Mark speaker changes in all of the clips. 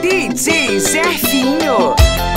Speaker 1: DJ Zefinho.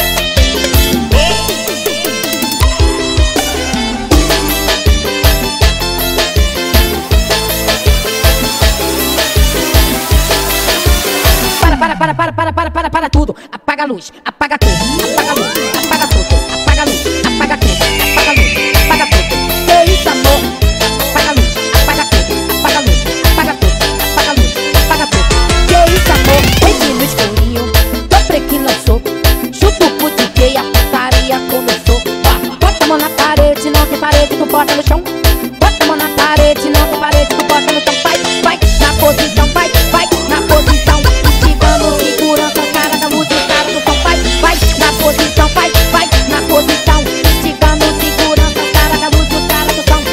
Speaker 2: Para tudo, apaga a luz, apaga tudo, apaga a luz, apaga tudo, apaga a luz, apaga tudo, apaga a luz, apaga tudo. Que isso, amor? Apaga a luz, apaga tudo, apaga a luz, apaga tudo, apaga a luz, apaga tudo. Que isso, amor? Entre no escurinho, tô preto lançou, chuto pro DJ, a putaria começou. Bota a mão na parede, não tem parede, tu bota no chão. Bota a mão na parede, não tem parede, tu bota no chão. Vai, vai, na posição, vai, vai, na posição. Esticando, segurança, cara da música, cara do som. Vai, vai, na posição, vai, vai, na posição. Esticando, segurança, cara da música, cara do som.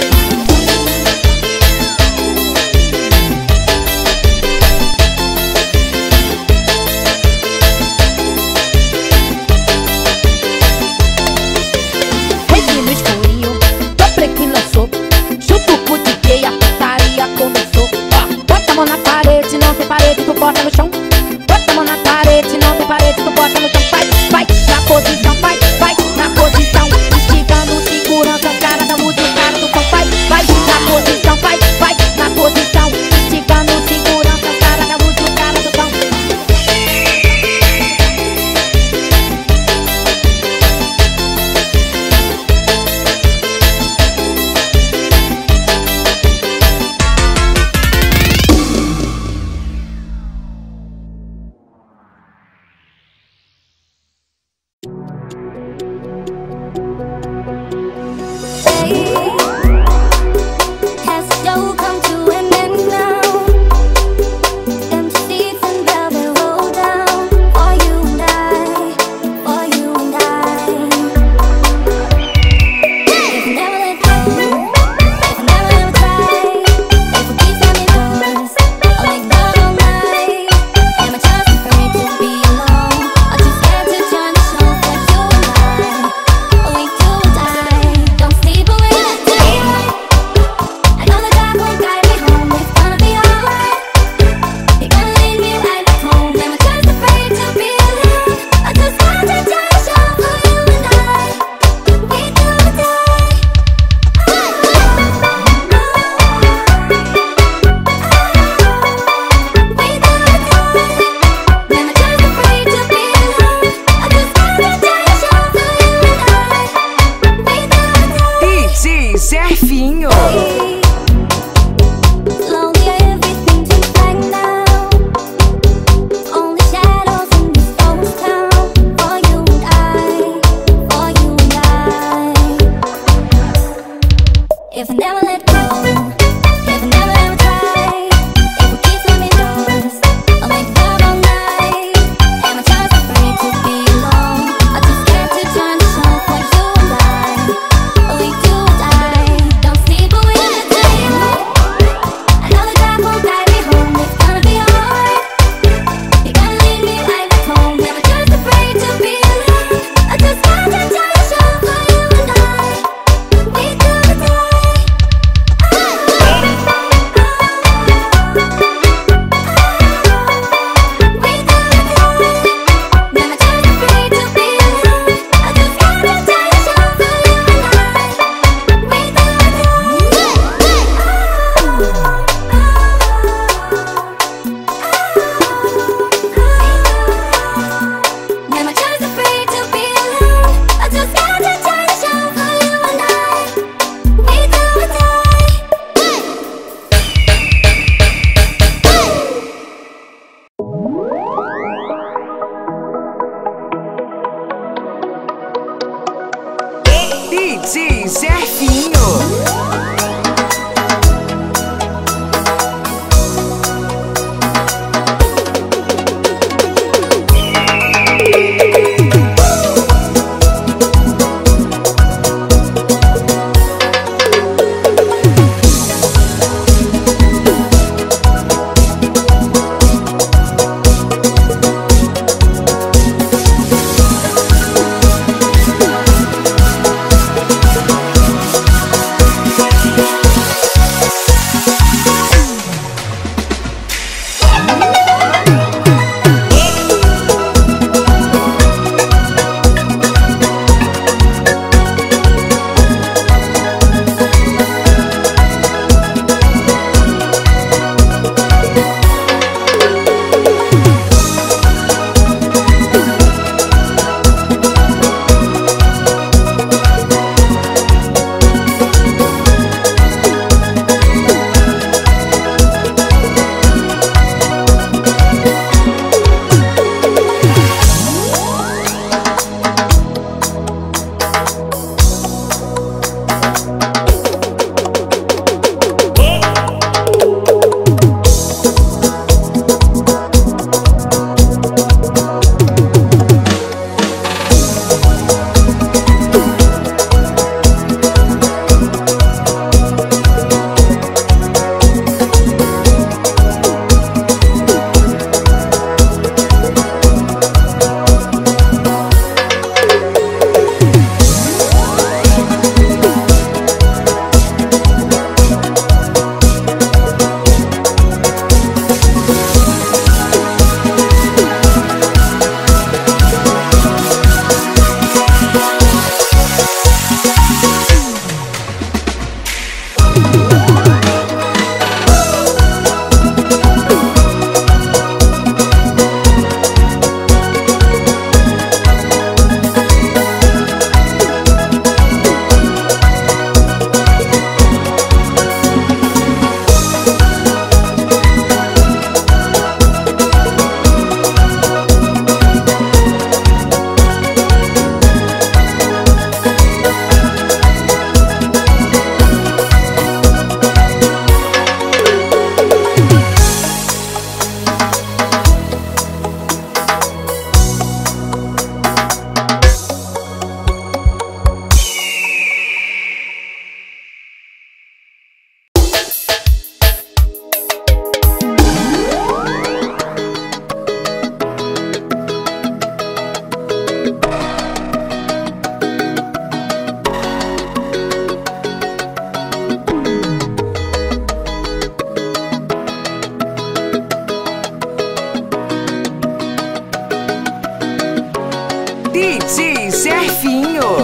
Speaker 2: Rede no escurinho, tô preto lançou, chuto pro DJ, a putaria começou. Bota a mão na parede, não tem parede, tu bota no chão. Bota a mão na parede, não tem parede, tu bota no chão. Vai, vai, na posição, vai, vai, na posição. Esticando, segurança, cara da música, cara do som. Vai, vai, na posição, vai, vai, na posição. Esticando, segurança, cara da música, cara do som.
Speaker 3: Has the show come to an end now? Empty seats and velvet roll down for you and I, for you and I. If we never let go, if we never ever try, if we keep slamming doors, I'll make love all night. Am I just afraid to be alone, or too scared to join the show for you and I? We do or die, don't sleep away the day. I know the dark won't guide me home, it's gonna be alright. You're gonna lead me right back home, am I just afraid to be alone? I just want to join the show for you and I. We do or die. We do or die. Am I just afraid to be alone? I just want to join the show for you and I. We do or die.
Speaker 1: DJ Zefinho.
Speaker 3: Slowly everything turns black now. Only shadows in this ghost town. For you and I, for you and I. If I never let go, if I never ever try, if we keep slamming doors, I'll make love all night. Am I just afraid to be alone, or too scared to join the show for you and I? We do or die, don't sleep away the day. I know the dark won't guide me home, it's gonna be alright. You're gonna lead me right back home, am I just afraid to be alone? I just want to join the show for you and I. We do or die.
Speaker 1: DJ Zefinho. DJ Zefinho.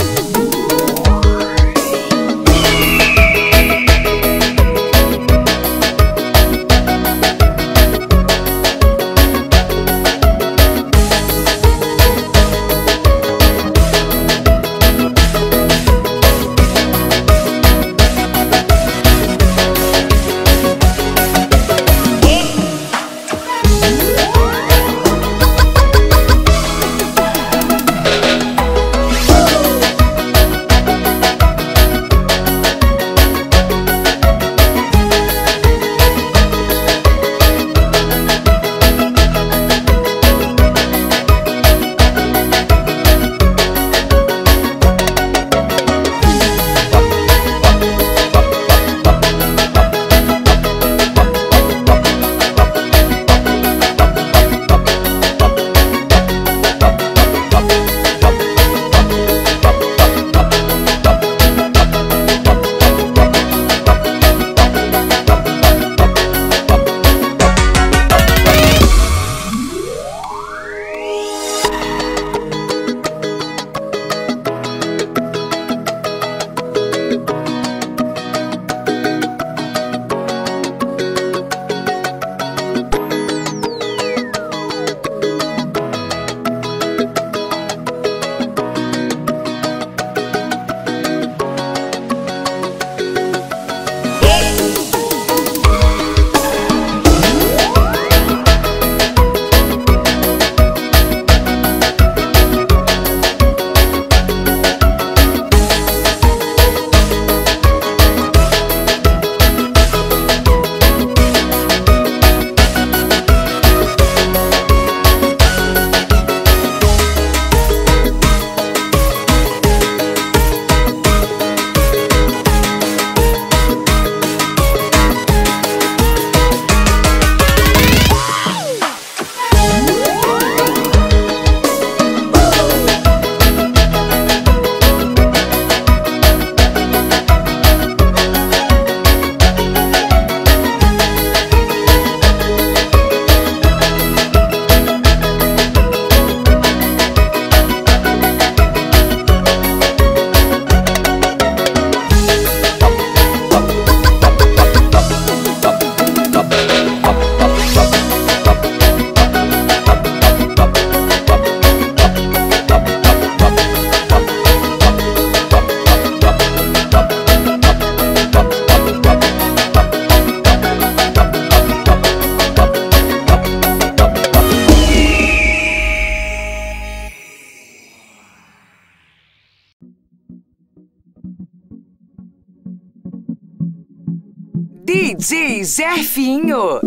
Speaker 1: DJ Zefinho.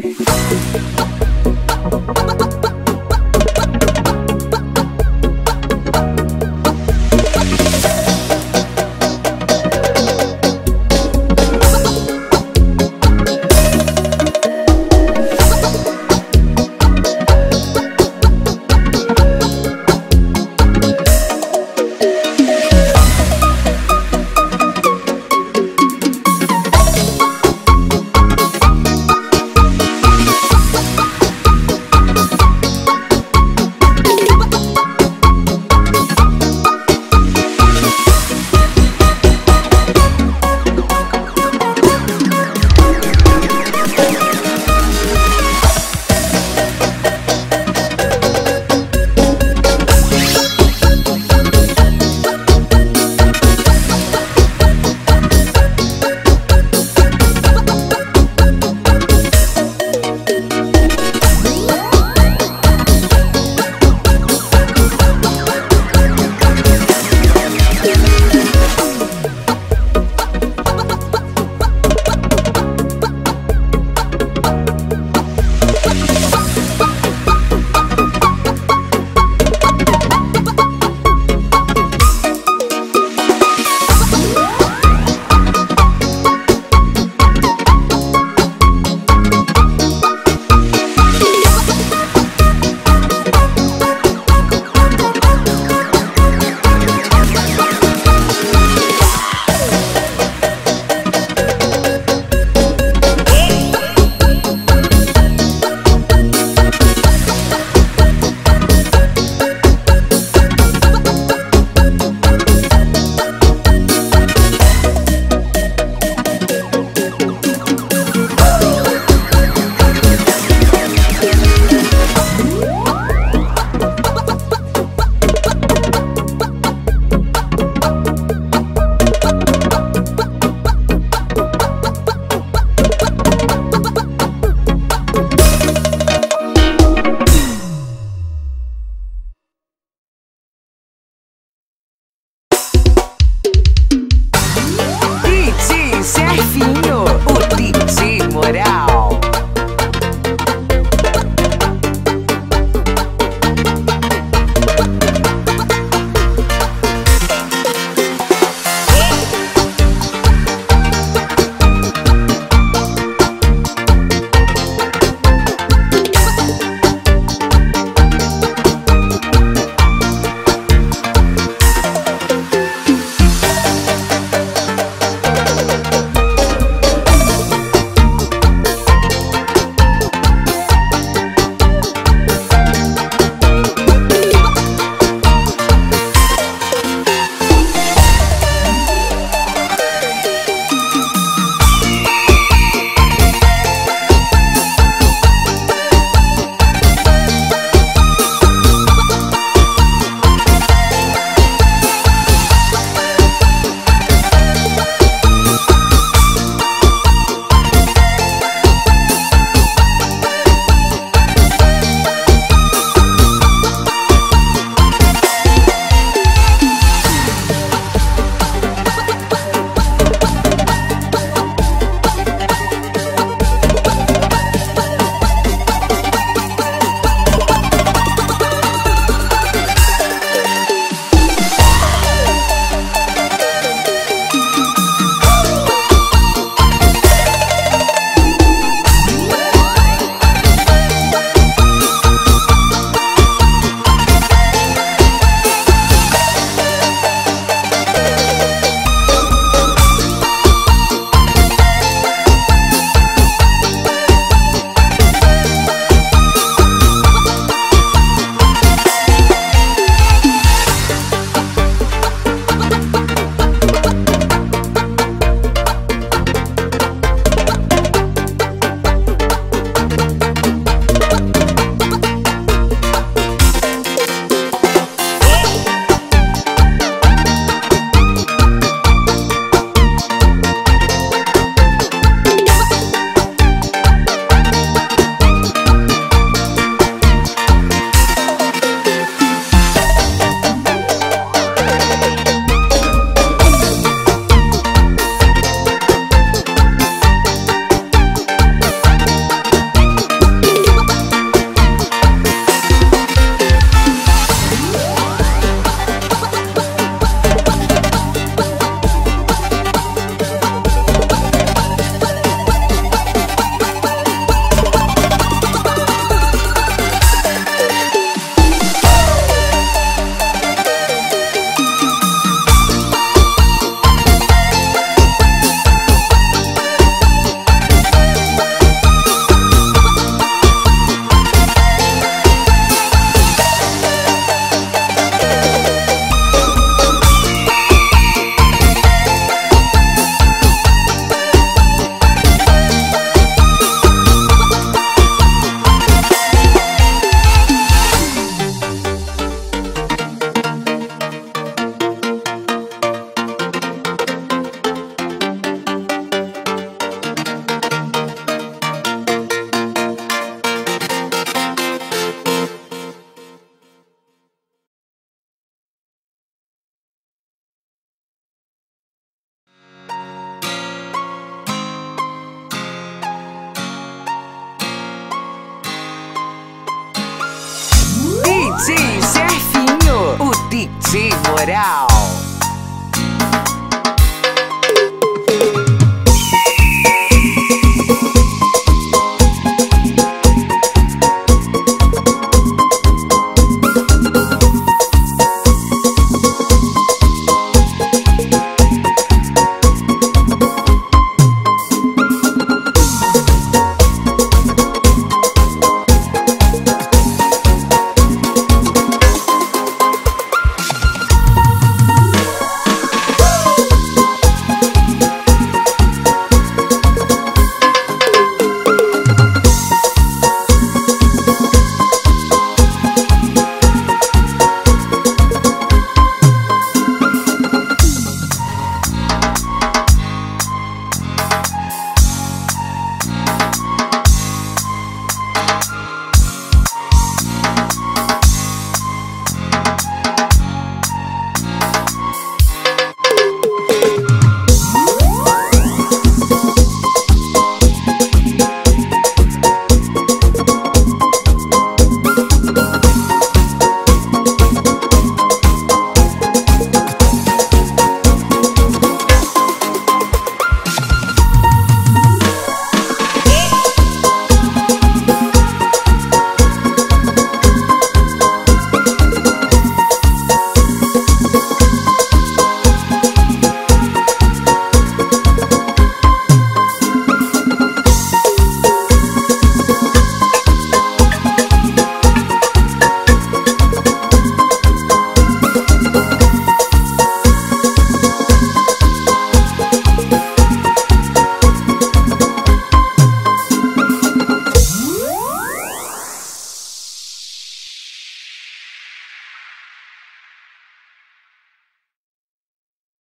Speaker 1: DJ Serfinho, o DJ Moral.